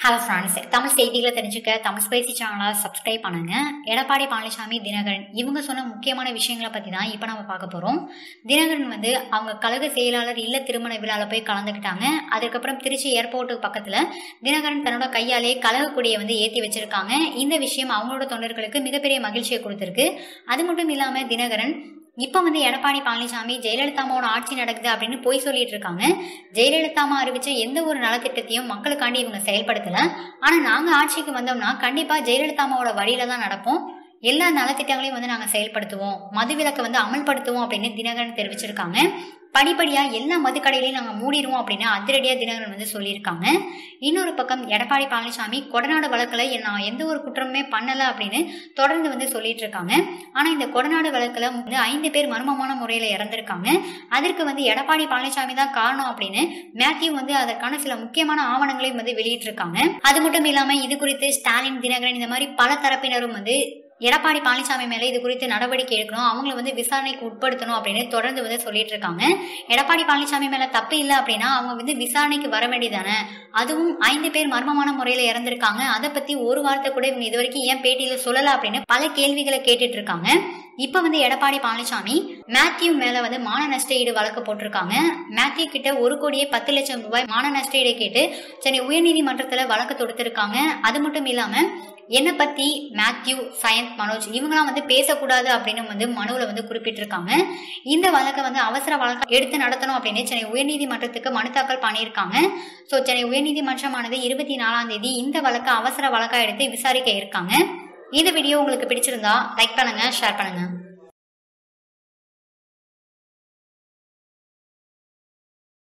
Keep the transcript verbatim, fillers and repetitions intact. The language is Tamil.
ஹலோ ஃப்ரெண்ட்ஸ், தமிழ் செய்திகளை தெரிஞ்சுக்க தமிழ் ஸ்பைசி சேனலை சப்ஸ்கிரைப் பண்ணுங்க. எடப்பாடி பழனிசாமி, தினகரன் இவங்க சொன்ன முக்கியமான விஷயங்களை பற்றி தான் இப்போ நம்ம பார்க்க போகிறோம். தினகரன் வந்து அவங்க கழக செயலாளர் இல்ல திருமண விழாவில் போய் கலந்துக்கிட்டாங்க. அதுக்கப்புறம் திருச்சி ஏர்போர்ட்டுக்கு பக்கத்தில் தினகரன் தன்னோட கையாலே கழக கொடியை வந்து ஏற்றி வச்சிருக்காங்க. இந்த விஷயம் அவங்களோட தொண்டர்களுக்கு மிகப்பெரிய மகிழ்ச்சியை கொடுத்துருக்கு. அது மட்டும் இல்லாமல் தினகரன் இப்போ வந்து எடப்பாடி பழனிசாமி ஜெயலலிதாமாவோட ஆட்சி நடக்குது அப்படின்னு போய் சொல்லிட்டு இருக்காங்க. ஜெயலலிதாமா அறிவிச்ச எந்த ஒரு நலத்திட்டத்தையும் மக்களுக்காண்டி இவங்க செயல்படுத்தல. ஆனா நாங்க ஆட்சிக்கு வந்தோம்னா கண்டிப்பா ஜெயலலிதாமாவோட வழியில தான் நடப்போம், எல்லா நலத்திட்டங்களையும் வந்து நாங்க செயல்படுத்துவோம், மதுவிலக்கை வந்து அமல்படுத்துவோம் அப்படின்னு தினகரன் தெரிவிச்சிருக்காங்க. படிப்படியா எல்லா மதுக்கடையிலையும் நாங்க மூடிடுவோம் அப்படின்னு அதிரடியா தினகரன் வந்து சொல்லியிருக்காங்க. இன்னொரு பக்கம் எடப்பாடி பழனிசாமி கொடநாடு வழக்குல நான் எந்த ஒரு குற்றமுமே பண்ணல அப்படின்னு தொடர்ந்து வந்து சொல்லிட்டு இருக்காங்க. ஆனா இந்த கொடநாடு வழக்குல வந்து ஐந்து பேர் மர்மமான முறையில இறந்திருக்காங்க. அதற்கு வந்து எடப்பாடி பழனிசாமி தான் காரணம் அப்படின்னு மேத்யூ வந்து அதற்கான சில முக்கியமான ஆவணங்களையும் வந்து வெளியிட்டு இருக்காங்க. அது மட்டும் இல்லாம இது குறித்து ஸ்டாலின், தினகரன் இந்த மாதிரி பல தரப்பினரும் வந்து எடப்பாடி பழனிசாமி மேல இது குறித்து நடவடிக்கை எடுக்கணும், அவங்களை வந்து விசாரணைக்கு உட்படுத்தணும் அப்படின்னு தொடர்ந்து வந்து சொல்லிட்டு இருக்காங்க. எடப்பாடி பழனிசாமி மேல தப்பு இல்லை அப்படின்னா அவங்க வந்து விசாரணைக்கு வர வேண்டியதானே, அதுவும் ஐந்து பேர் மர்மமான முறையில இறந்திருக்காங்க, அதை பத்தி ஒரு வார்த்தை கூட இவங்க இது வரைக்கும் ஏன் பேட்டியில சொல்லல அப்படின்னு பல கேள்விகளை கேட்டுட்டு இருக்காங்க. இப்ப வந்து எடப்பாடி பழனிசாமி மேத்யூ மேல வந்து மான நஷ்ட ஈடு வழக்கு போட்டிருக்காங்க. மேத்யூ கிட்ட ஒரு கோடியே பத்து லட்சம் ரூபாய் மான நஷ்ட ஈடு கேட்டு சென்னை உயர்நீதிமன்றத்துல வழக்கு தொடுத்திருக்காங்க. அது மட்டும் இல்லாம என்னை பத்தி மேத்யூ, சயந்த், மனோஜ் இவங்கெல்லாம் வந்து பேசக்கூடாது அப்படின்னு வந்து மனுவில் வந்து குறிப்பிட்டிருக்காங்க. இந்த வழக்கை வந்து அவசர வழக்கை எடுத்து நடத்தணும் அப்படின்னு சென்னை உயர்நீதிமன்றத்துக்கு மனு தாக்கல் பண்ணியிருக்காங்க. ஸோ சென்னை உயர்நீதிமன்றமானது இருபத்தி நாலாம் தேதி இந்த வழக்கை அவசர வழக்கா எடுத்து விசாரிக்க இருக்காங்க. இந்த வீடியோ உங்களுக்கு பிடிச்சிருந்தா லைக் பண்ணுங்க, ஷேர் பண்ணுங்க.